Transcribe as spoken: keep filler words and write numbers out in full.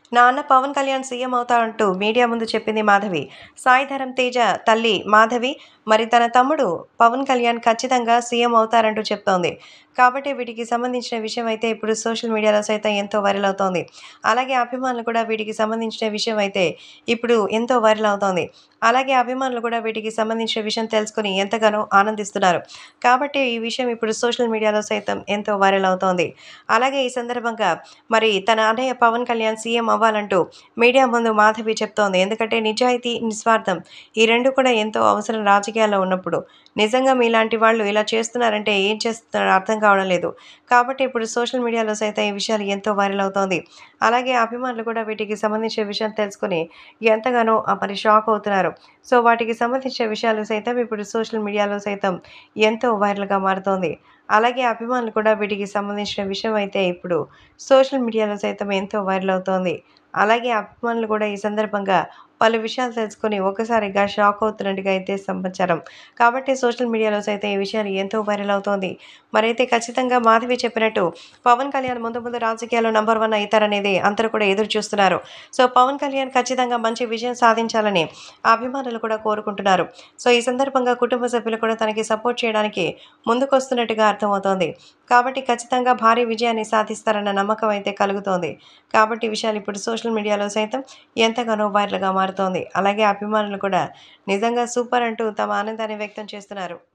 నాన్న పవన్ కళ్యాణ్ సీఎం అవుతారంటూ మీడియా ముందు చెప్పింది మాధవి. సాయి ధరమ్ తేజ తల్లి మాధవి మరి తన తమ్ముడు పవన్ కళ్యాణ్ ఖచ్చితంగా సీఎం అవుతారంటూ చెప్తోంది. కాబట్టి వీటికి సంబంధించిన విషయం అయితే ఇప్పుడు సోషల్ మీడియాలో సైతం ఎంతో వైరల్ అవుతోంది. అలాగే అభిమానులు కూడా వీటికి సంబంధించిన విషయం అయితే ఇప్పుడు ఎంతో వైరల్ అవుతోంది. అలాగే అభిమానులు కూడా వీటికి సంబంధించిన విషయం తెలుసుకొని ఎంతగానో ఆనందిస్తున్నారు. కాబట్టి ఈ విషయం ఇప్పుడు సోషల్ మీడియాలో సైతం ఎంతో వైరల్ అవుతోంది. అలాగే ఈ సందర్భంగా మరి తన అన్నయ్య పవన్ కళ్యాణ్ సీఎం అవ్వాలంటూ మీడియా ముందు మాధవి చెప్తోంది. ఎందుకంటే నిజాయితీ, నిస్వార్థం ఈ రెండు కూడా ఎంతో అవసరం రాజకీయాల్లో ఉన్నప్పుడు. నిజంగా మీలాంటి వాళ్ళు ఇలా చేస్తున్నారంటే ఏం చేస్తున్నారో అర్థం కావడం లేదు. కాబట్టి ఇప్పుడు సోషల్ మీడియాలో సైతం ఈ విషయాలు ఎంతో వైరల్ అవుతోంది. అలాగే అభిమానులు కూడా వీటికి సంబంధించిన విషయం తెలుసుకొని ఎంతగానో ఆహ్, మరి షాక్ అవుతున్నారు. సో, వాటికి సంబంధించిన విషయాలు సైతం ఇప్పుడు సోషల్ మీడియాలో సైతం ఎంతో వైరల్‌గా మారుతోంది. అలాగే అభిమానులు కూడా వీటికి సంబంధించిన విషయం అయితే ఇప్పుడు సోషల్ మీడియాలో సైతం ఎంతో వైరల్ అవుతోంది. అలాగే అభిమానులు కూడా ఈ సందర్భంగా పలు విషయాలు తెలుసుకొని ఒక్కసారిగా షాక్ అవుతున్నట్టుగా అయితే సమాచారం. కాబట్టి సోషల్ మీడియాలో సైతం ఈ విషయాలు ఎంతో వైరల్ అవుతోంది. మరైతే ఖచ్చితంగా మాధవి చెప్పినట్టు పవన్ కళ్యాణ్ ముందు ముందు రాజకీయాల్లో నంబర్ వన్ అయితారనేది అందరూ కూడా ఎదురు చూస్తున్నారు. సో, పవన్ కళ్యాణ్ ఖచ్చితంగా మంచి విజయం సాధించాలని అభిమానులు కూడా కోరుకుంటున్నారు. సో, ఈ సందర్భంగా కుటుంబ సభ్యులు కూడా తనకి సపోర్ట్ చేయడానికి ముందుకొస్తున్నట్టుగా అర్థమవుతోంది. కాబట్టి ఖచ్చితంగా భారీ విజయాన్ని సాధిస్తారన్న నమ్మకం అయితే కలుగుతోంది. కాబట్టి ఈ విషయాలు ఇప్పుడు సోషల్ మీడియాలో సైతం ఎంతగానో వైరల్‌గా మారుతోంది. అలాగే అభిమానులు కూడా నిజంగా సూపర్ అంటూ తమ ఆనందాన్ని వ్యక్తం చేస్తున్నారు.